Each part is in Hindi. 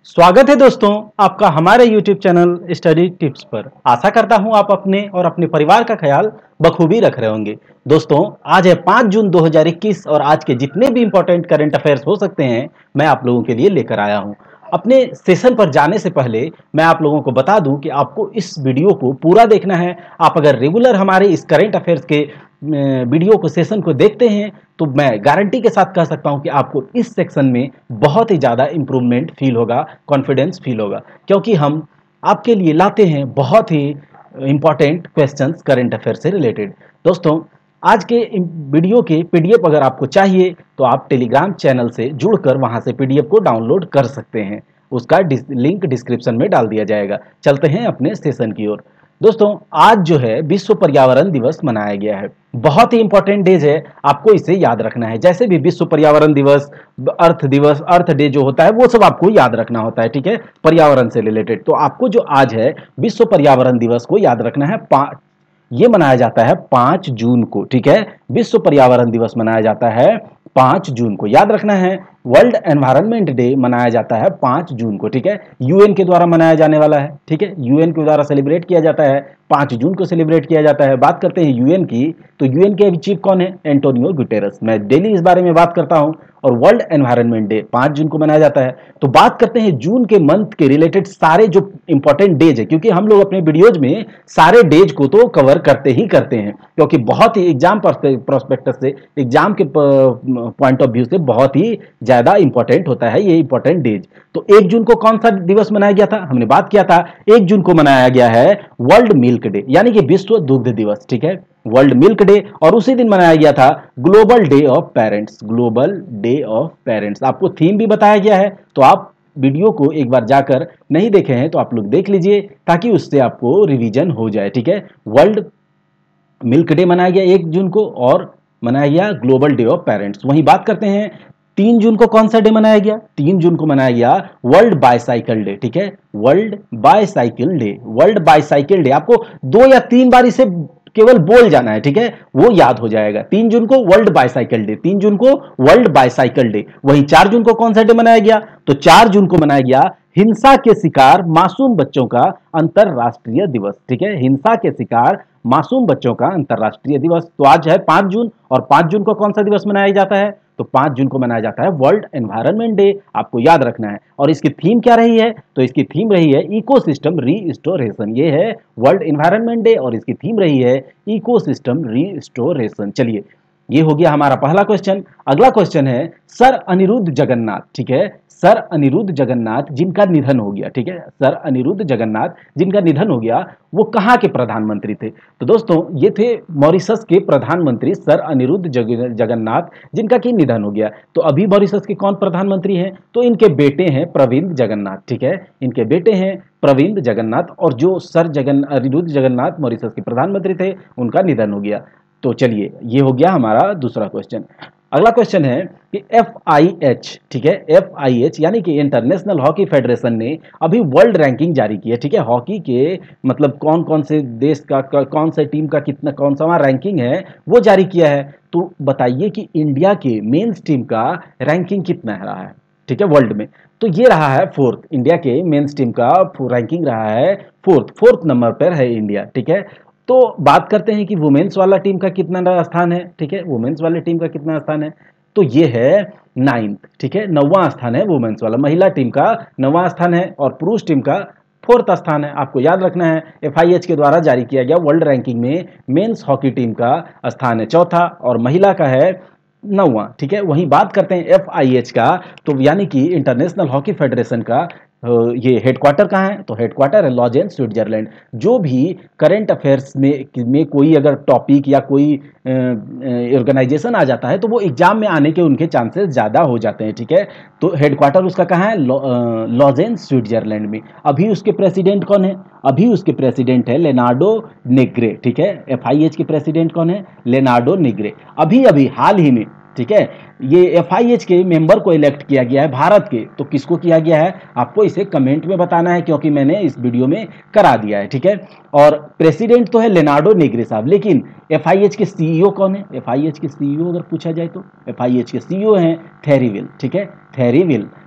स्वागत है दोस्तों आपका हमारे YouTube चैनल स्टडी टिप्स पर। आशा करता हूं आप अपने और अपने परिवार का ख्याल बखूबी रख रहे होंगे। दोस्तों आज है 5 जून 2021 और आज के जितने भी इंपॉर्टेंट करंट अफेयर्स हो सकते हैं मैं आप लोगों के लिए लेकर आया हूं। अपने सेशन पर जाने से पहले मैं आप लोगों को बता दूं कि आपको इस वीडियो को पूरा देखना है। आप अगर रेगुलर हमारे इस करंट अफेयर्स के वीडियो को सेशन को देखते हैं तो मैं गारंटी के साथ कह सकता हूं कि आपको इस सेक्शन में बहुत ही ज़्यादा इंप्रूवमेंट फील होगा, कॉन्फिडेंस फील होगा, क्योंकि हम आपके लिए लाते हैं बहुत ही इंपॉर्टेंट क्वेश्चंस करंट अफेयर से रिलेटेड। दोस्तों आज के वीडियो के पीडीएफ अगर आपको चाहिए तो आप टेलीग्राम चैनल से जुड़कर वहां से पीडीएफ को डाउनलोड कर सकते हैं। उसका लिंक डिस्क्रिप्शन में डाल दिया जाएगा। चलते हैं अपने सेशन की ओर। दोस्तों आज जो है विश्व पर्यावरण दिवस मनाया गया है। बहुत ही इंपॉर्टेंट डेज है, आपको इसे याद रखना है। जैसे भी विश्व पर्यावरण दिवस, अर्थ डे जो होता है वो सब आपको याद रखना होता है, ठीक है, पर्यावरण से रिलेटेड। तो आपको जो आज है विश्व पर्यावरण दिवस को याद रखना है। ये मनाया जाता है 5 जून को, ठीक है। विश्व पर्यावरण दिवस मनाया जाता है 5 जून को, याद रखना है। वर्ल्ड एनवायरनमेंट डे मनाया जाता है 5 जून को, ठीक है। यूएन के द्वारा मनाया जाने वाला है, ठीक है। यूएन के द्वारा सेलिब्रेट किया जाता है, 5 जून को सेलिब्रेट किया जाता है। बात करते हैं यूएन की, तो यूएन के चीफ कौन है? Antonio Guterres. मैं डेली इस बारे में बात करता हूं। और वर्ल्ड एनवायरनमेंट डे 5 जून को मनाया जाता है। तो बात करते हैं जून के मंथ के रिलेटेड सारे जो इंपॉर्टेंट डेज है, क्योंकि हम लोग अपने वीडियोज में सारे डेज को तो कवर करते ही करते हैं, क्योंकि बहुत ही एग्जाम प्रोस्पेक्टस से, एग्जाम के पॉइंट ऑफ व्यू से बहुत ही ज्यादा इंपॉर्टेंट होता है ये इंपॉर्टेंट डेज। तो 1 जून को कौन सा दिवस मनाया गया था? हमने बात किया था 1 जून को मनाया गया है वर्ल्ड मिल्क डे, यानी कि विश्व दुग्ध दिवस, ठीक है, वर्ल्ड मिल्क डे। और उसी दिन मनाया गया था global day of parents, global day of parents. आपको थीम भी बताया गया है, तो आप वीडियो को एक बार जाकर नहीं देखे हैं तो आप लोग देख लीजिए ताकि उससे आपको रिवीजन हो जाए, ठीक है। वर्ल्ड मिल्क डे मनाया गया 1 जून को और मनाया गया ग्लोबल डे ऑफ पेरेंट्स। वहीं बात करते हैं 3 जून को कौन सा डे मनाया गया? 3 जून को मनाया गया वर्ल्ड बाईसाइकिल डे, ठीक है, world bicycle day. World bicycle day आपको 2 या 3 बार इसे केवल बोल जाना है, ठीक है, वो याद हो जाएगा। 3 जून को वर्ल्ड बाईसाइकिल डे, 3 जून को वर्ल्ड बाईसाइकिल डे। वहीं 4 जून को कौन सा डे मनाया गया? तो 4 जून को मनाया गया हिंसा के शिकार मासूम बच्चों का अंतरराष्ट्रीय दिवस, ठीक है, हिंसा के शिकार मासूम बच्चों का अंतरराष्ट्रीय दिवस। तो आज है 5 जून और 5 जून को कौन सा दिवस मनाया जाता है? तो 5 जून को मनाया जाता है वर्ल्ड एनवायरनमेंट डे। आपको याद रखना है। और इसकी थीम क्या रही है? तो इसकी थीम रही है इकोसिस्टम रीस्टोरेशन। ये है वर्ल्ड एनवायरनमेंट डे और इसकी थीम रही है इकोसिस्टम रीस्टोरेशन। चलिए, ये हो गया हमारा पहला क्वेश्चन। अगला क्वेश्चन है सर अनिरुद्ध जगन्नाथ, ठीक है, सर अनिरुद्ध जगन्नाथ जिनका निधन हो गया, ठीक है, सर अनिरुद्ध जगन्नाथ जिनका निधन हो गया, वो कहाँ के प्रधानमंत्री थे? तो दोस्तों ये थे मॉरिशस के प्रधानमंत्री सर अनिरुद्ध जगन्नाथ जिनका की निधन हो गया। तो अभी मॉरिशस के कौन प्रधानमंत्री हैं? तो इनके बेटे हैं प्रविंद जगन्नाथ, ठीक है, इनके बेटे हैं प्रविंद जगन्नाथ। और जो सर अनिरुद्ध जगन्नाथ मॉरिशस के प्रधानमंत्री थे उनका निधन हो गया। तो चलिए, ये हो गया हमारा दूसरा क्वेश्चन। अगला क्वेश्चन है कि FIH, ठीक है, FIH यानी कि इंटरनेशनल हॉकी फेडरेशन ने अभी वर्ल्ड रैंकिंग जारी की है, ठीक है, हॉकी के मतलब कौन कौन से देश का कौन से टीम का कितना कौन सा रैंकिंग है वो जारी किया है। तो बताइए कि इंडिया के मेंस टीम का रैंकिंग कितना रहा है, ठीक है, वर्ल्ड में? तो ये रहा है 4th, इंडिया के मेंस टीम का रैंकिंग रहा है 4th नंबर पर है इंडिया, ठीक है। तो बात करते हैं कि वुमेन्स वाला टीम का कितना स्थान है, ठीक है, वुमेन्स वाले टीम का कितना स्थान है? तो ये है 9th, ठीक है, 9वां स्थान है वुमेन्स वाला, महिला टीम का 9वां स्थान है और पुरुष टीम का 4th स्थान है। आपको याद रखना है FIH के द्वारा जारी किया गया वर्ल्ड रैंकिंग में मेंस हॉकी टीम का स्थान है 4था और महिला का है 9वां, ठीक है। वहीं बात करते हैं FIH का, तो यानी कि इंटरनेशनल हॉकी फेडरेशन का ये हेडक्वार्टर कहाँ है? तो हेडक्वार्टर है लॉजेन, स्विट्जरलैंड। जो भी करंट अफेयर्स में कोई अगर टॉपिक या कोई ऑर्गेनाइजेशन आ जाता है तो वो एग्जाम में आने के उनके चांसेस ज़्यादा हो जाते हैं, ठीक है। तो हेडक्वार्टर उसका कहाँ है? लॉजेन, स्विट्जरलैंड में। अभी उसके प्रेसिडेंट कौन है? अभी उसके प्रेसिडेंट है लेनार्डो नेग्रे, ठीक है। FIH के प्रेसिडेंट कौन है? Leandro Negre. अभी अभी हाल ही में, ठीक है, ये FIH के मेंबर को इलेक्ट किया गया है भारत के। तो किसको किया गया है आपको इसे कमेंट में बताना है, क्योंकि मैंने इस वीडियो में करा दिया है, ठीक है। और प्रेसिडेंट तो है लेनार्डो नेग्रे साहब, लेकिन FIH के CEO कौन है? FIH के CEO अगर पूछा जाए तो FIH के CEO हैं थेरीविल, ठीक है, थेरीविल।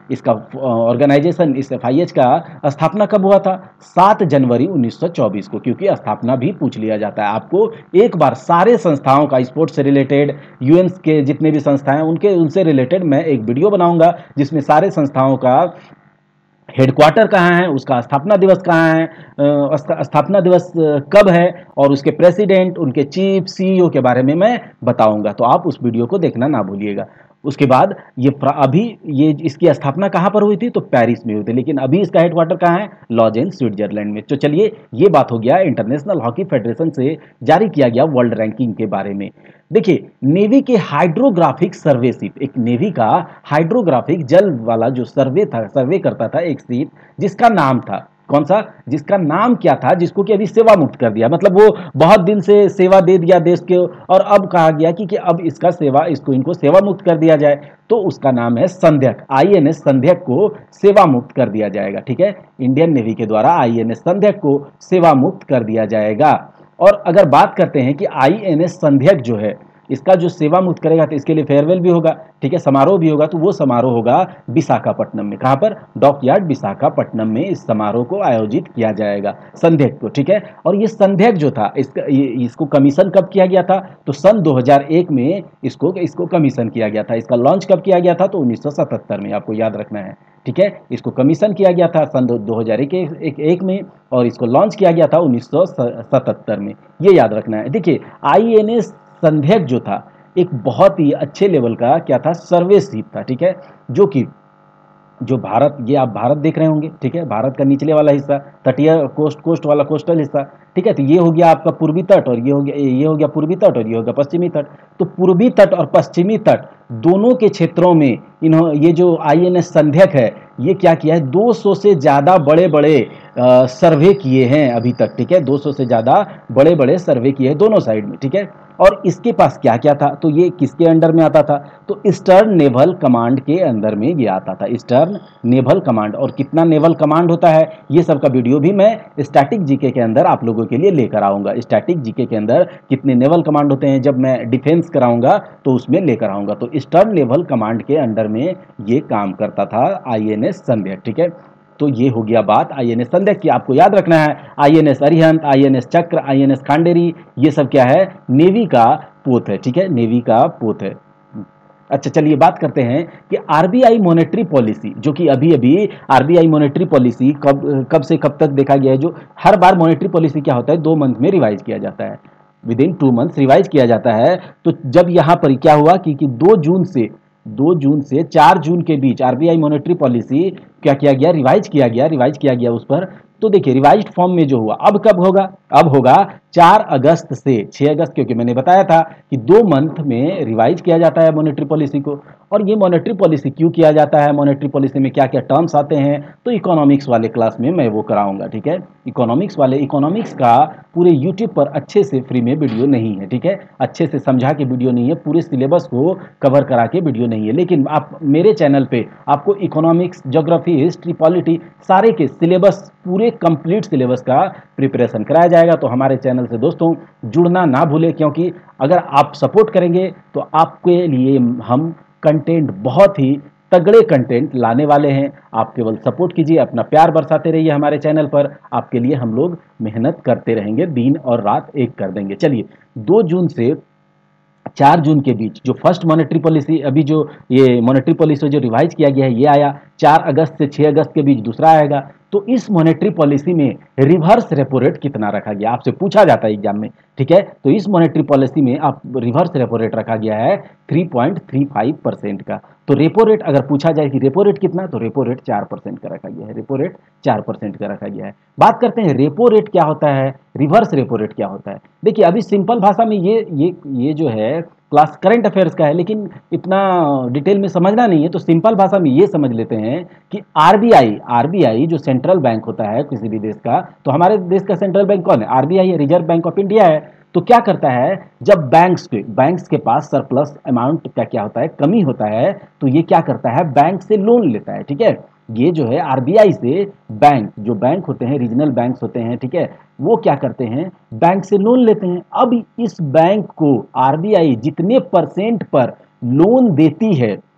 इसका ऑर्गेनाइजेशन, इस एफआईएच का स्थापना कब हुआ था? 7 जनवरी 1924 को, क्योंकि स्थापना भी पूछ लिया जाता है आपको। एक बार सारे संस्थाओं का, स्पोर्ट्स से रिलेटेड, यूएन के जितने भी संस्थाएं उनसे रिलेटेड मैं एक वीडियो बनाऊंगा जिसमें सारे संस्थाओं का हेडक्वार्टर कहाँ है, उसका स्थापना दिवस कहाँ है, स्थापना दिवस कब है, और उसके प्रेसिडेंट, उनके चीफ, सीईओ के बारे में मैं बताऊंगा। तो आप उस वीडियो को देखना ना भूलिएगा। उसके बाद अभी ये इसकी स्थापना कहाँ पर हुई थी? तो पेरिस में हुई थी, लेकिन अभी इसका हेडक्वार्टर कहाँ है? लॉजेन, स्विट्जरलैंड में। तो चलिए, ये बात हो गया इंटरनेशनल हॉकी फेडरेशन से जारी किया गया वर्ल्ड रैंकिंग के बारे में। देखिए, नेवी के हाइड्रोग्राफिक सर्वे शिप, एक नेवी का हाइड्रोग्राफिक जल वाला जो सर्वे करता था एक शिप, जिसका नाम था कौन सा? जिसका नाम क्या था? जिसको कि अभी सेवा मुक्त कर दिया, मतलब वो बहुत दिन से सेवा दे दिया देश के, और अब कहा गया कि अब इनको सेवा मुक्त कर दिया जाए। तो उसका नाम है संध्यक। आईएनएस संध्यक को सेवा मुक्त कर दिया जाएगा। ठीक है, इंडियन नेवी के द्वारा आईएनएस संध्यक को सेवा मुक्त कर दिया जाएगा। और अगर बात करते हैं कि आईएनएस संध्यक जो है, इसका जो सेवा मुक्त करेगा, तो इसके लिए फेयरवेल भी होगा, ठीक है, समारोह भी होगा। तो वो समारोह होगा विशाखापट्टनम में। कहां पर? डॉकयार्ड विशाखापट्टनम में इस समारोह को आयोजित किया जाएगा, संध्यक को। ठीक है, और ये संध्यक जो था, इसको कमीशन कब किया गया था? तो सन 2001 में इसको कमीशन किया गया था। इसका लॉन्च कब किया गया था? तो 1977 में, आपको याद रखना है। ठीक है, इसको कमीशन किया गया था सन 2001 में, और इसको लॉन्च किया गया था 1977 में। ये याद रखना है। देखिए, आईएनएस संध्यक जो था, एक बहुत ही अच्छे लेवल का क्या था? सर्वे शिप था। ठीक है, जो भारत, ये आप भारत देख रहे होंगे, ठीक है, भारत का निचले वाला हिस्सा, तटीय कोस्ट वाला कोस्टल हिस्सा। ठीक है, तो ये हो गया आपका पूर्वी तट, और ये हो गया पूर्वी तट, और ये हो गया पश्चिमी तट। तो पूर्वी तट और पश्चिमी तट दोनों के क्षेत्रों में ये जो आईएनएस संध्यक है, ये क्या किया है? 200 से ज्यादा बड़े बड़े सर्वे किए हैं अभी तक। ठीक है, 200 से ज्यादा बड़े बड़े सर्वे किए हैं दोनों साइड में। ठीक है, और इसके पास क्या क्या था? तो ये किसके अंडर में आता था? तो ईस्टर्न नेवल कमांड के अंदर में ये आता था, ईस्टर्न नेवल कमांड। और कितना नेवल कमांड होता है, ये सब का वीडियो भी मैं स्टैटिक जीके के अंदर आप लोगों के लिए लेकर आऊंगा। स्टैटिक जीके के अंदर कितने नेवल कमांड होते हैं, जब मैं डिफेंस कराऊंगा तो उसमें लेकर आऊंगा। तो ईस्टर्न नेवल कमांड के अंडर में ये काम करता था आईएनएस संध्यक। ठीक है, तो ये हो गया बात आईएनएस संध्यक की। आपको याद रखना है, INS Arihant, INS Chakra, INS Khanderi, ये सब क्या है? नेवी का पोत है। ठीक है, नेवी का पोत है। अच्छा, चलिए बात करते हैं कि आरबीआई मॉनेटरी पॉलिसी, जो कि अभी अभी आरबीआई मॉनेटरी पॉलिसी कब से कब तक देखा गया है। जो हर बार मॉनेटरी पॉलिसी क्या होता है? 2 मंथ में रिवाइज किया जाता है, विद इन 2 मंथ्स रिवाइज किया जाता है। तो जब यहाँ पर क्या हुआ कि 2 जून से 4 जून के बीच आरबीआई मॉनेटरी पॉलिसी क्या किया गया? रिवाइज किया गया उस पर। तो देखिए, रिवाइज्ड फॉर्म में जो हुआ, अब कब होगा? अब होगा 4 अगस्त से 6 अगस्त, क्योंकि मैंने बताया था कि 2 मंथ में रिवाइज किया जाता है मॉनेटरी पॉलिसी को। और ये मॉनेटरी पॉलिसी क्यों किया जाता है, मॉनेटरी पॉलिसी में क्या क्या टर्म्स आते हैं, तो इकोनॉमिक्स वाले क्लास में मैं वो कराऊंगा। ठीक है, इकोनॉमिक्स का पूरे यूट्यूब पर अच्छे से फ्री में वीडियो नहीं है। ठीक है, अच्छे से समझा के वीडियो नहीं है, पूरे सिलेबस को कवर करा के वीडियो नहीं है। लेकिन आप मेरे चैनल पे आपको इकोनॉमिक्स, ज्योग्राफी, हिस्ट्री, पॉलिटी सारे के सिलेबस, पूरे कंप्लीट सिलेबस का प्रिपरेशन कराया जाएगा। तो हमारे चैनल से दोस्तों जुड़ना ना भूलें, क्योंकि अगर आप सपोर्ट करेंगे तो आपके लिए हम कंटेंट, बहुत ही तगड़े कंटेंट लाने वाले हैं। आप केवल सपोर्ट कीजिए, अपना प्यार बरसाते रहिए हमारे चैनल पर। आपके लिए हम लोग मेहनत करते रहेंगे, दिन और रात एक कर देंगे। चलिए, 2 जून से 4 जून के बीच जो फर्स्ट मॉनेटरी पॉलिसी, अभी जो ये मॉनेटरी पॉलिसी जो रिवाइज किया गया है, ये आया। 4 अगस्त से 6 अगस्त के बीच दूसरा आएगा। तो इस मॉनेटरी पॉलिसी में रिवर्स रेपो रेट कितना रखा गया, आपसे पूछा जाता है एग्जाम में। ठीक है, तो इस मॉनेटरी पॉलिसी में आप रिवर्स रेपो रेट रखा गया है 3.35% का। तो रेपो रेट अगर पूछा जाए कि रेपो रेट कितना, तो रेपो रेट 4% का रखा गया है। रेपो रेट 4% का रखा गया है। बात करते हैं रेपो रेट क्या होता है, रिवर्स रेपो रेट क्या होता है। देखिए, अभी सिंपल भाषा में ये जो है क्लास करंट अफेयर्स का है, लेकिन इतना डिटेल में समझना नहीं है, तो सिंपल भाषा में ये समझ लेते हैं कि आरबीआई जो सेंट्रल बैंक होता है किसी भी देश का, तो हमारे देश का सेंट्रल बैंक कौन है? आरबीआई है, रिजर्व बैंक ऑफ इंडिया है। तो क्या करता है, जब बैंक्स के पास सरप्लस अमाउंट का क्या होता है, कमी होता है, तो ये क्या करता है? बैंक से लोन लेता है। ठीक है, ये जो है आरबीआई से जो बैंक होते हैं, रीजनल बैंक्स होते हैं, ठीक है, वो क्या करते हैं? बैंक से लोन लेते हैं। अब इस बैंक को आरबीआई जितने परसेंट पर लोन देती है,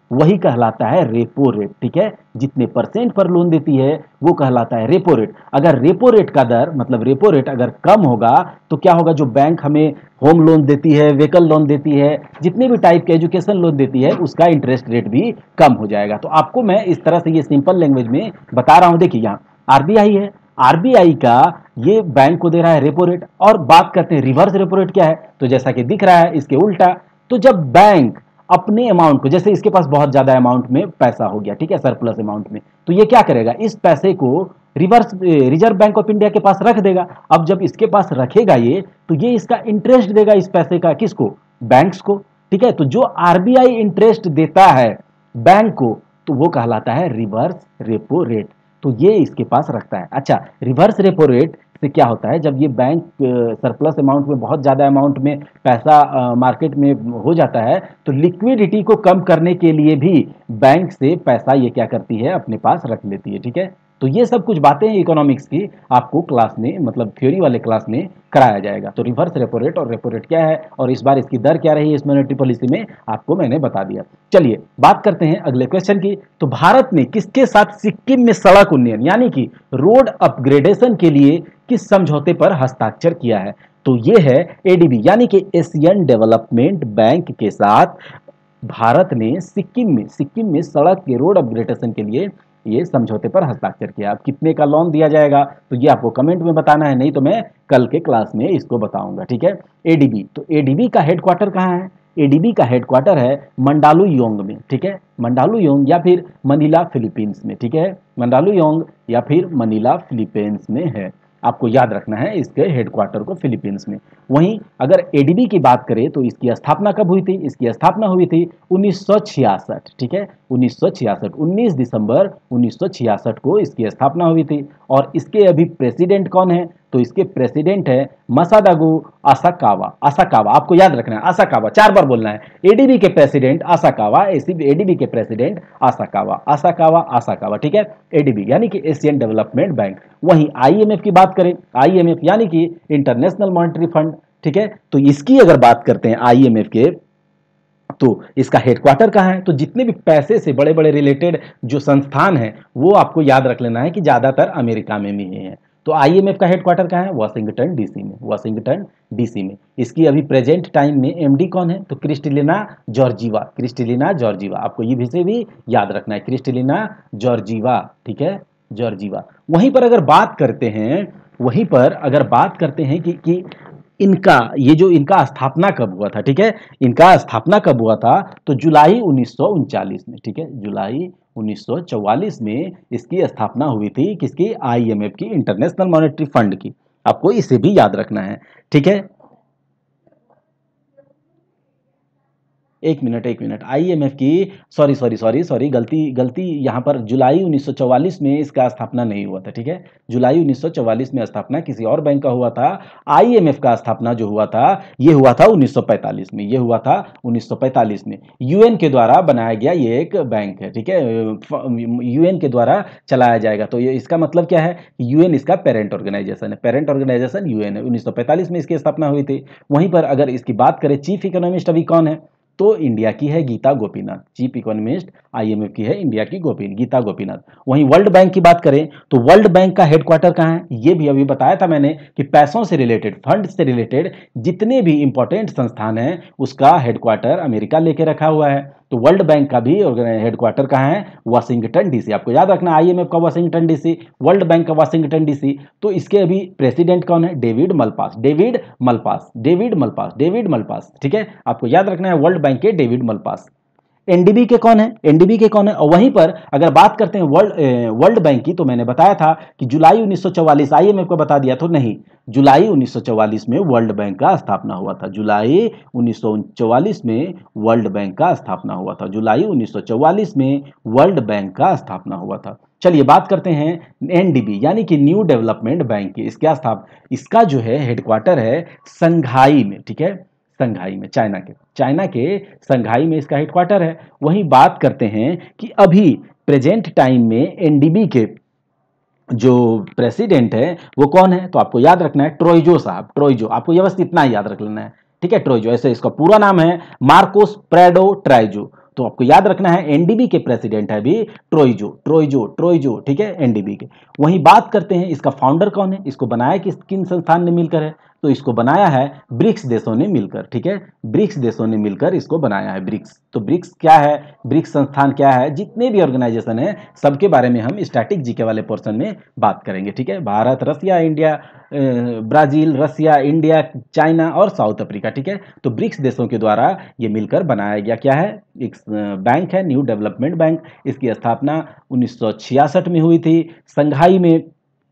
वही कहलाता है रेपो रेट, ठीक है। जितने परसेंट पर लोन देती है वो कहलाता है रेपो रेट। अगर रेपो रेट का दर मतलब रेपो रेट अगर कम होगा तो क्या होगा, जो बैंक हमें होम लोन देती है, व्हीकल लोन देती है, जितने भी टाइप के एजुकेशन लोन देती है, उसका इंटरेस्ट रेट भी कम हो जाएगा। तो आपको मैं इस तरह से ये सिंपल लैंग्वेज में बता रहा हूं। देखिए यहाँ आरबीआई है, आरबीआई का ये बैंक को दे रहा है रेपो रेट। और बात करते हैं रिवर्स रेपो रेट क्या है, तो जैसा कि दिख रहा है इसके उल्टा। तो जब बैंक अपने अमाउंट को, जैसे इसके पास बहुत ज्यादा अमाउंट में पैसा हो गया, ठीक है, सरप्लस अमाउंट में, तो ये क्या करेगा, इस पैसे को रिजर्व बैंक ऑफ इंडिया के पास रख देगा। अब जब इसके पास रखेगा ये, तो ये इसका इंटरेस्ट देगा इस पैसे का, किसको, बैंक्स को, ठीक है। तो जो आरबीआई इंटरेस्ट देता है बैंक को, तो वो कहलाता है रिवर्स रेपो रेट। तो ये इसके पास रखता है। अच्छा, रिवर्स रेपो रेट से क्या होता है, जब ये बैंक सरप्लस अमाउंट में, बहुत ज़्यादा अमाउंट में पैसा मार्केट में हो जाता है, तो लिक्विडिटी को कम करने के लिए भी बैंक से पैसा ये क्या करती है, अपने पास रख लेती है, ठीक है। तो ये सब कुछ बातें हैं इकोनॉमिक्स की, आपको क्लास में मतलब थ्योरी वाले क्लास में कराया जाएगा। तो रिवर्स रेपो रेट और रेपो रेट क्या है और इस बार इसकी दर क्या रही है इस मॉनेटरी पॉलिसी में, आपको मैंने बता दिया। चलिए बात करते हैं अगले क्वेश्चन की। तो भारत ने किसके साथ सिक्किम में सड़क उन्नयन यानी कि रोड अपग्रेडेशन के लिए किस समझौते पर हस्ताक्षर किया है, तो ये है एडीबी यानी कि एशियन डेवलपमेंट बैंक के साथ भारत ने सिक्किम में सड़क के रोड अपग्रेडेशन के लिए ये समझौते पर हस्ताक्षर किया। अब कितने का लोन दिया जाएगा तो ये आपको कमेंट में बताना है, नहीं तो मैं कल के क्लास में इसको बताऊंगा, ठीक है। एडीबी, तो एडीबी का हेडक्वार्टर कहाँ है, एडीबी का हेडक्वार्टर है मंडालुयोंग में, ठीक है, मंडालुयोंग या फिर मनीला फिलीपींस में, ठीक है, मंडालुयोंग या फिर मनीला फिलीपींस में है। आपको याद रखना है इसके हेडक्वार्टर को फिलीपींस में। वहीं अगर एडीबी की बात करें तो इसकी स्थापना कब हुई थी, इसकी स्थापना हुई थी 1966, ठीक है, 1966, 19 दिसंबर 1966 को इसकी स्थापना हुई थी। और इसके अभी प्रेसिडेंट कौन है, तो इसके प्रेसिडेंट है मसादागु आसाकावा। आसाकावा आपको याद रखना है, आसाकावा 4 बार बोलना है। एडीबी के प्रेसिडेंट आसाकावा, एडीबी के प्रेसिडेंट आसाकावा, आसाकावा आसाकावा, ठीक है, एडीबी यानी कि एशियन डेवलपमेंट बैंक। वहीं आईएमएफ की बात करें, आईएमएफ यानी कि इंटरनेशनल मॉनेटरी फंड, ठीक है, तो इसकी अगर बात करते हैं आईएमएफ के, तो इसका हेडक्वार्टर कहाँ है, तो जितने भी पैसे से बड़े बड़े रिलेटेड जो संस्थान हैं वो आपको याद रख लेना है कि ज्यादातर अमेरिका में भी है। तो आईएमएफ का हेडक्वार्टर कहाँ है, वाशिंगटन डीसी में, वाशिंगटन डीसी में। इसकी अभी प्रेजेंट टाइम में एमडी कौन है, तो क्रिस्टलिना जॉर्जीवा, क्रिस्टलिना जॉर्जीवा, आपको ये विषय भी याद रखना है, क्रिस्टलिना जॉर्जीवा, ठीक है, जॉर्जीवा। वहीं पर अगर बात करते हैं, वहीं पर अगर बात करते हैं कि इनका ये जो इनका स्थापना कब हुआ था, ठीक है, इनका स्थापना कब हुआ था, तो जुलाई 1939 में, ठीक है, जुलाई 1944 में इसकी स्थापना हुई थी, किसकी, आईएमएफ की, इंटरनेशनल मॉनेटरी फंड की। आपको इसे भी याद रखना है, ठीक है। एक मिनट, आईएमएफ की, सॉरी गलती यहाँ पर जुलाई 1944 में इसका स्थापना नहीं हुआ था, ठीक है, जुलाई 1944 में स्थापना किसी और बैंक का हुआ था। आईएमएफ का स्थापना जो हुआ था ये हुआ था 1945 में, ये हुआ था 1945 में। यूएन के द्वारा बनाया गया ये एक बैंक है, ठीक है, यूएन के द्वारा चलाया जाएगा। तो ये इसका मतलब क्या है, यूएन इसका पेरेंट ऑर्गेनाइजेशन है, पेरेंट ऑर्गेनाइजेशन यूएन है। 1945 में इसकी स्थापना हुई थी। वहीं पर अगर इसकी बात करें चीफ इकोनॉमिस्ट अभी कौन है, तो इंडिया की है Gita Gopinath, chief economist IMF की है इंडिया की गीता गोपीनाथ। वहीं वर्ल्ड बैंक की बात करें तो वर्ल्ड बैंक का हेडक्वार्टर कहाँ है, ये भी अभी बताया था मैंने कि पैसों से रिलेटेड, फंड से रिलेटेड जितने भी इंपॉर्टेंट संस्थान हैं उसका हेडक्वार्टर अमेरिका लेके रखा हुआ है। तो वर्ल्ड बैंक का भी हेडक्वार्टर कहाँ है, वाशिंगटन डीसी। आपको याद रखना, आईएमएफ का वाशिंगटन डीसी, वर्ल्ड बैंक का वाशिंगटन डीसी। तो इसके अभी प्रेसिडेंट कौन है, डेविड मलपास, डेविड मलपास, ठीक है, आपको याद रखना है वर्ल्ड बैंक के डेविड मलपास। एनडीबी के कौन है, एनडीबी के कौन है। और वहीं पर अगर बात करते हैं वर्ल्ड बैंक की, तो मैंने बताया था कि जुलाई 1944, आईएमएफ को बता दिया तो नहीं, जुलाई 1944 में वर्ल्ड बैंक का स्थापना हुआ था, जुलाई 1944 में वर्ल्ड बैंक का स्थापना हुआ था, जुलाई 1944 में वर्ल्ड बैंक का स्थापना हुआ था। चलिए बात करते हैं एनडीबी यानी कि न्यू डेवलपमेंट बैंक की। इसका जो है हेडक्वार्टर है संघाई में, ठीक है, संघाई में, चाइना के संघाई में इसका हेडक्वार्टर है। वहीं बात करते हैं कि अभी प्रेजेंट टाइम में एनडीबी के जो प्रेसिडेंट है वो कौन है, तो आपको याद रखना है ट्रोइजो साहब, ट्रोइजो, आपको ये बस इतना ही याद रख लेना है, ठीक है, ट्रोइजो, ऐसे इसका पूरा नाम है मार्कोस प्रेडो ट्राइजो, तो आपको याद रखना है एनडीबी के प्रेसिडेंट है अभी ट्रोइजो, ठीक है, एनडीबी के। वहीं बात करते हैं इसका फाउंडर कौन है, इसको बनाया किन संस्थान ने मिलकर है, तो इसको बनाया है ब्रिक्स देशों ने मिलकर, ठीक है, ब्रिक्स देशों ने मिलकर इसको बनाया है ब्रिक्स। तो ब्रिक्स क्या है, ब्रिक्स संस्थान क्या है, जितने भी ऑर्गेनाइजेशन है सबके बारे में हम स्टैटिक जीके वाले पोर्शन में बात करेंगे, ठीक है। Bharat, Russia, India, Brazil, Russia, India, China और साउथ अफ्रीका, ठीक है। तो ब्रिक्स देशों के द्वारा ये मिलकर बनाया गया क्या है, एक बैंक है, न्यू डेवलपमेंट बैंक। इसकी स्थापना 1966 में हुई थी। संघाई में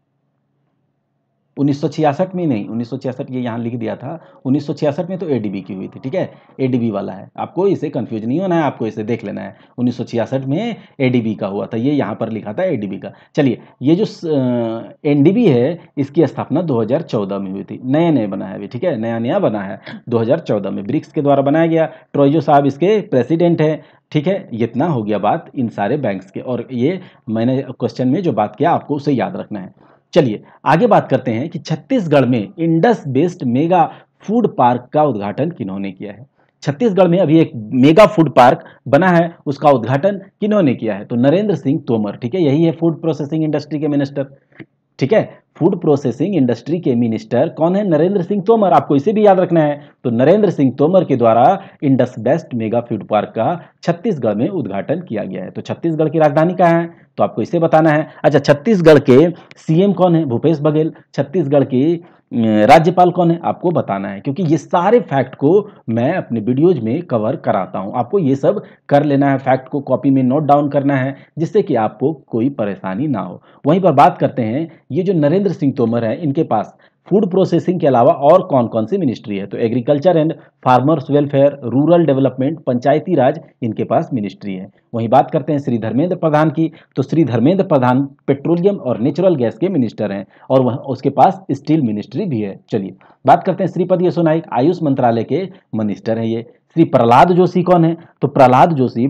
1966 में नहीं, 1966 ये यहाँ लिख दिया था, 1966 में तो एडीबी की हुई थी, ठीक है, एडीबी वाला है, आपको इसे कंफ्यूज नहीं होना है, आपको इसे देख लेना है। 1966 में एडीबी का हुआ था, ये यहाँ पर लिखा था एडीबी का। चलिए, ये जो एनडीबी है इसकी स्थापना 2014 में हुई थी, नया नया बना है अभी, ठीक है, नया नया बना है 2014 में, ब्रिक्स के द्वारा बनाया गया। ट्रोइजो साहब इसके प्रेसिडेंट है, ठीक है। इतना हो गया बात इन सारे बैंक्स के, और ये मैंने क्वेश्चन में जो बात किया आपको उसे याद रखना है। चलिए आगे बात करते हैं कि छत्तीसगढ़ में Indus based mega food park का उद्घाटन किन्होंने किया है। छत्तीसगढ़ में अभी एक मेगा फूड पार्क बना है, उसका उद्घाटन किन्होंने किया है, तो नरेंद्र सिंह तोमर, ठीक है, यही है फूड प्रोसेसिंग इंडस्ट्री के मिनिस्टर, ठीक है। फूड प्रोसेसिंग इंडस्ट्री के मिनिस्टर कौन है, नरेंद्र सिंह तोमर, आपको इसे भी याद रखना है। तो नरेंद्र सिंह तोमर के द्वारा Indus best mega food park का छत्तीसगढ़ में उद्घाटन किया गया है। तो छत्तीसगढ़ की राजधानी कहाँ है, तो आपको इसे बताना है। अच्छा, छत्तीसगढ़ के सीएम कौन है, भूपेश बघेल। छत्तीसगढ़ की राज्यपाल कौन है, आपको बताना है, क्योंकि ये सारे फैक्ट को मैं अपने वीडियोज में कवर कराता हूं, आपको ये सब कर लेना है, फैक्ट को कॉपी में नोट डाउन करना है, जिससे कि आपको कोई परेशानी ना हो। वहीं पर बात करते हैं, ये जो नरेंद्र सिंह तोमर है, इनके पास फूड प्रोसेसिंग के अलावा और कौन कौन सी मिनिस्ट्री है, तो agriculture and farmers welfare, rural development, panchayati raj, इनके पास मिनिस्ट्री है। वहीं बात करते हैं श्री धर्मेंद्र प्रधान की, तो श्री धर्मेंद्र प्रधान पेट्रोलियम और नेचुरल गैस के मिनिस्टर हैं, और वह उसके पास स्टील मिनिस्ट्री भी है। चलिए बात करते हैं श्रीपद यसो नाइक, आयुष मंत्रालय के मिनिस्टर हैं ये। श्री प्रहलाद जोशी कौन है, तो प्रहलाद जोशी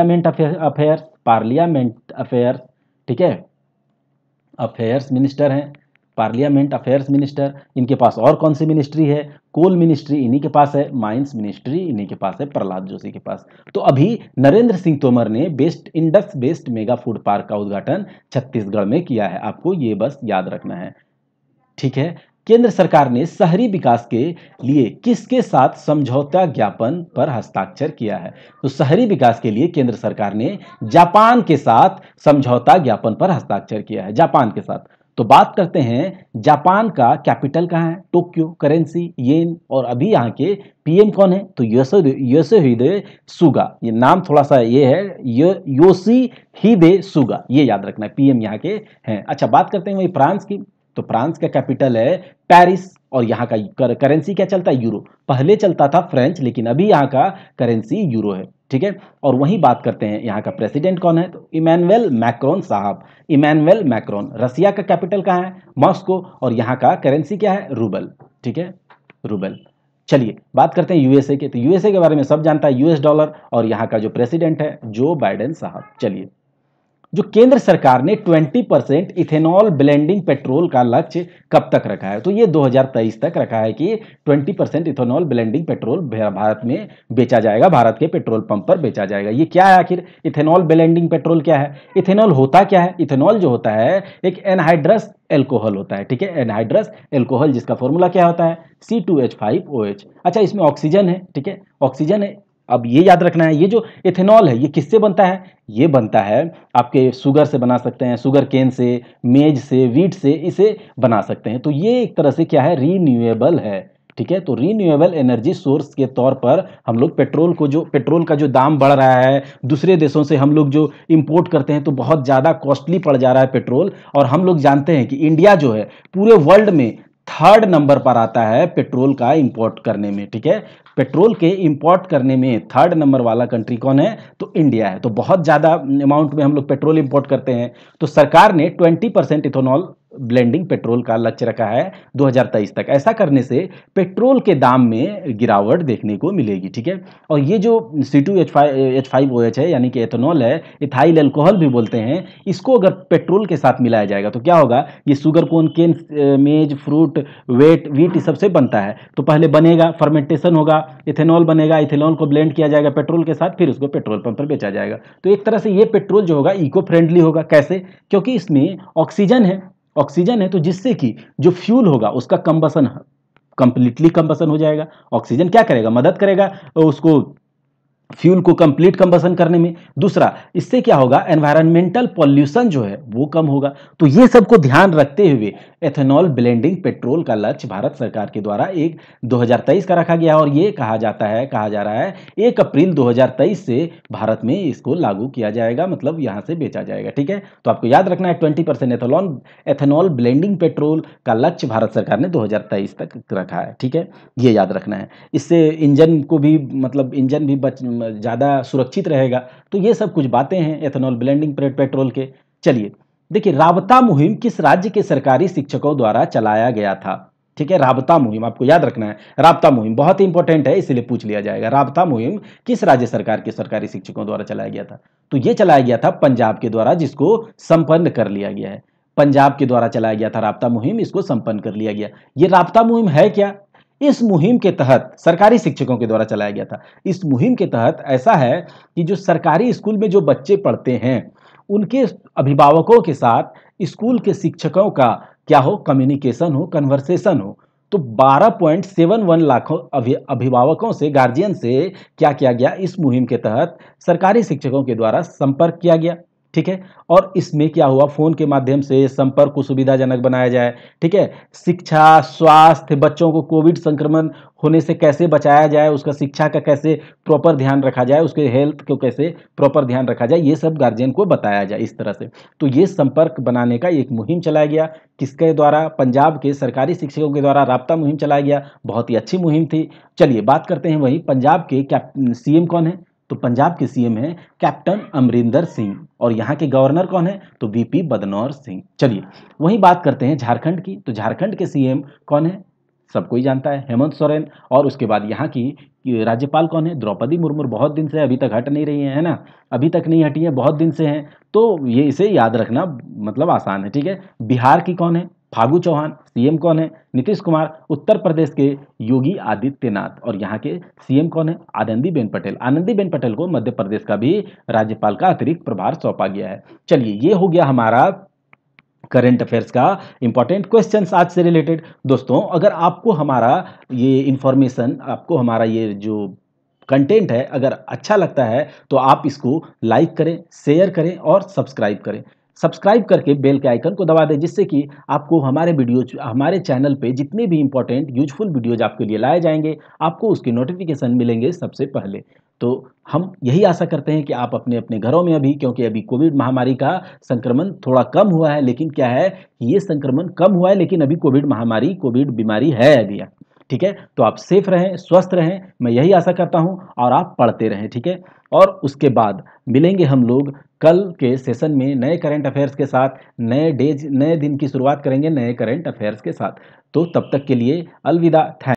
पार्लियामेंट अफेयर्स, ठीक है, अफेयर्स मिनिस्टर हैं, पार्लियामेंट अफेयर्स मिनिस्टर। इनके पास और कौन सी मिनिस्ट्री है, कोल मिनिस्ट्री इन्हीं के पास है, माइंस मिनिस्ट्री इन्हीं के पास है, प्रहलाद जोशी के पास। तो अभी नरेंद्र सिंह तोमर ने Indus based mega food park का उद्घाटन छत्तीसगढ़ में किया है, आपको ये बस याद रखना है, ठीक है। केंद्र सरकार ने शहरी विकास के लिए किसके साथ समझौता ज्ञापन पर हस्ताक्षर किया है, तो शहरी विकास के लिए केंद्र सरकार ने जापान के साथ समझौता ज्ञापन पर हस्ताक्षर किया है, जापान के साथ। तो बात करते हैं जापान का कैपिटल कहाँ है, टोक्यो, करेंसी येन, और अभी यहाँ के पीएम कौन है, तो योशिहिदे सुगा, ये नाम थोड़ा सा ये है, योशिहिदे सुगा, ये याद रखना है, पीएम यहाँ के हैं। अच्छा, बात करते हैं वही फ्रांस की, तो फ्रांस का कैपिटल है पेरिस, और यहाँ का करेंसी क्या चलता है, यूरो। पहले चलता था फ्रेंच, लेकिन अभी यहाँ का करेंसी यूरो है, ठीक है। और वहीं बात करते हैं यहाँ का प्रेसिडेंट कौन है, तो इमैनुअल मैक्रोन साहब, इमैनुअल मैक्रोन। रसिया का कैपिटल कहाँ है, मॉस्को, और यहाँ का करेंसी क्या है, रूबल, ठीक है, रूबल। चलिए बात करते हैं यूएसए के, तो यूएसए के बारे में सब जानता है, यूएस डॉलर, और यहाँ का जो प्रेसिडेंट है जो बाइडेन साहब। चलिए, जो केंद्र सरकार ने 20% इथेनॉल ब्लेंडिंग पेट्रोल का लक्ष्य कब तक रखा है, तो ये 2023 तक रखा है कि 20% इथेनॉल ब्लेंडिंग पेट्रोल भारत में बेचा जाएगा, भारत के पेट्रोल पंप पर बेचा जाएगा। ये क्या है आखिर, इथेनॉल ब्लेंडिंग पेट्रोल क्या है, इथेनॉल होता क्या है, इथेनॉल जो होता है एक एनहाइड्रस एल्कोहल होता है, ठीक है, एनहाइड्रस एल्कोहल, जिसका फॉर्मूला क्या होता है, C2H5OH। अच्छा, इसमें ऑक्सीजन है, ठीक है, ऑक्सीजन है। अब ये याद रखना है, ये जो इथेनॉल है ये किससे बनता है, ये बनता है आपके शुगर से बना सकते हैं, शुगर केन से, मेज से, वीट से इसे बना सकते हैं। तो ये एक तरह से क्या है, रीन्यूएबल है, ठीक है। तो रीन्यूएबल एनर्जी सोर्स के तौर पर हम लोग पेट्रोल का जो दाम बढ़ रहा है, दूसरे देशों से हम लोग जो इंपोर्ट करते हैं तो बहुत ज़्यादा कॉस्टली पड़ जा रहा है पेट्रोल, और हम लोग जानते हैं कि इंडिया जो है पूरे वर्ल्ड में 3rd नंबर पर आता है पेट्रोल का इंपोर्ट करने में, ठीक है, पेट्रोल के इंपोर्ट करने में 3rd नंबर वाला कंट्री कौन है, तो इंडिया है। तो बहुत ज़्यादा अमाउंट में हम लोग पेट्रोल इंपोर्ट करते हैं। तो सरकार ने 20% इथेनॉल ब्लेंडिंग पेट्रोल का लक्ष्य रखा है 2023 तक। ऐसा करने से पेट्रोल के दाम में गिरावट देखने को मिलेगी, ठीक है। और ये जो C2H5OH है यानी कि एथेनॉल है, इथाइल अल्कोहल भी बोलते हैं, इसको अगर पेट्रोल के साथ मिलाया जाएगा तो क्या होगा, ये शुगर कोन, केन, मेज, फ्रूट, वीट सबसे बनता है। तो पहले बनेगा, फर्मेंटेशन होगा, इथेनॉल बनेगा, इथेनॉल को ब्लेंड किया जाएगा पेट्रोल के साथ, फिर उसको पेट्रोल पंप पर बेचा जाएगा। तो एक तरह से ये पेट्रोल जो होगा इको फ्रेंडली होगा। कैसे? क्योंकि इसमें ऑक्सीजन है, ऑक्सीजन है तो जिससे कि जो फ्यूल होगा उसका कंबसन, कंप्लीटली कंबसन हो जाएगा। ऑक्सीजन क्या करेगा, मदद करेगा उसको फ्यूल को कंप्लीट कंबसन करने में। दूसरा, इससे क्या होगा, एनवायरमेंटल पॉल्यूशन जो है वो कम होगा। तो ये सबको ध्यान रखते हुए एथेनॉल ब्लेंडिंग पेट्रोल का लक्ष्य भारत सरकार के द्वारा 2023 का रखा गया है और ये कहा जा रहा है 1 अप्रैल 2023 से भारत में इसको लागू किया जाएगा, मतलब यहां से बेचा जाएगा, ठीक है। तो आपको याद रखना है 20% एथेनॉल ब्लेंडिंग पेट्रोल का लक्ष्य भारत सरकार ने 2023 तक रखा है, ठीक है। ये याद रखना है। इससे इंजन को भी, मतलब इंजन भी ज़्यादा सुरक्षित रहेगा। तो ये सब कुछ बातें हैं एथेनॉल ब्लेंडिंग पेट्रोल के। चलिए देखिए, राबता मुहिम किस राज्य के सरकारी शिक्षकों द्वारा चलाया गया था, ठीक है। राबता मुहिम आपको याद रखना है, राबता मुहिम बहुत ही इंपॉर्टेंट है, इसलिए पूछ लिया जाएगा। राबता मुहिम किस राज्य सरकार के सरकारी शिक्षकों द्वारा चलाया गया था? तो ये चलाया गया था पंजाब के द्वारा, जिसको संपन्न कर लिया गया है। पंजाब के द्वारा चलाया गया था राबता मुहिम, इसको संपन्न कर लिया गया। ये राबता मुहिम है क्या? इस मुहिम के तहत सरकारी शिक्षकों के द्वारा चलाया गया था। इस मुहिम के तहत ऐसा है कि जो सरकारी स्कूल में जो बच्चे पढ़ते हैं उनके अभिभावकों के साथ स्कूल के शिक्षकों का क्या हो, कम्युनिकेशन हो, कन्वर्सेशन हो। तो 12.71 लाख अभिभावकों से, गार्जियन से क्या किया गया, इस मुहिम के तहत सरकारी शिक्षकों के द्वारा संपर्क किया गया, ठीक है। और इसमें क्या हुआ, फोन के माध्यम से संपर्क को सुविधाजनक बनाया जाए, ठीक है। शिक्षा, स्वास्थ्य, बच्चों को कोविड संक्रमण होने से कैसे बचाया जाए, उसका शिक्षा का कैसे प्रॉपर ध्यान रखा जाए, उसके हेल्थ को कैसे प्रॉपर ध्यान रखा जाए, ये सब गार्जियन को बताया जाए इस तरह से। तो ये संपर्क बनाने का एक मुहिम चलाया गया, किसके द्वारा? पंजाब के सरकारी शिक्षकों के द्वारा राबता मुहिम चलाया गया। बहुत ही अच्छी मुहिम थी। चलिए बात करते हैं वही पंजाब के सीएम कौन है? तो पंजाब के सीएम हैं कैप्टन अमरिंदर सिंह, और यहाँ के गवर्नर कौन है? तो वीपी बदनौर सिंह। चलिए वहीं बात करते हैं झारखंड की। तो झारखंड के सीएम कौन है? सबको ही जानता है, हेमंत सोरेन। और उसके बाद यहाँ की राज्यपाल कौन है? द्रौपदी मुर्मू। बहुत दिन से अभी तक हट नहीं रही है ना, अभी तक नहीं हटी है, बहुत दिन से हैं। तो ये इसे याद रखना मतलब आसान है, ठीक है। बिहार की कौन है? फागू चौहान। सीएम कौन है? नीतीश कुमार। उत्तर प्रदेश के योगी आदित्यनाथ। और यहाँ के सीएम कौन है? आनंदीबेन पटेल। आनंदीबेन पटेल को मध्य प्रदेश का भी राज्यपाल का अतिरिक्त प्रभार सौंपा गया है। चलिए ये हो गया हमारा करंट अफेयर्स का इंपॉर्टेंट क्वेश्चंस आज से रिलेटेड। दोस्तों अगर आपको हमारा ये इंफॉर्मेशन, आपको हमारा ये जो कंटेंट है अगर अच्छा लगता है तो आप इसको लाइक करें, शेयर करें और सब्सक्राइब करें। सब्सक्राइब करके बेल के आइकन को दबा दें, जिससे कि आपको हमारे वीडियोज, हमारे चैनल पे जितने भी इंपॉर्टेंट यूजफुल वीडियोज आपके लिए लाए जाएंगे आपको उसके नोटिफिकेशन मिलेंगे सबसे पहले। तो हम यही आशा करते हैं कि आप अपने अपने घरों में अभी, क्योंकि अभी कोविड महामारी का संक्रमण थोड़ा कम हुआ है, लेकिन क्या है, ये संक्रमण कम हुआ है लेकिन अभी कोविड महामारी, कोविड बीमारी है अभी, ठीक है। तो आप सेफ रहें, स्वस्थ रहें, मैं यही आशा करता हूं, और आप पढ़ते रहें, ठीक है। और उसके बाद मिलेंगे हम लोग कल के सेशन में नए करंट अफेयर्स के साथ, नए दिन की शुरुआत करेंगे नए करंट अफेयर्स के साथ। तो तब तक के लिए अलविदा। थैंक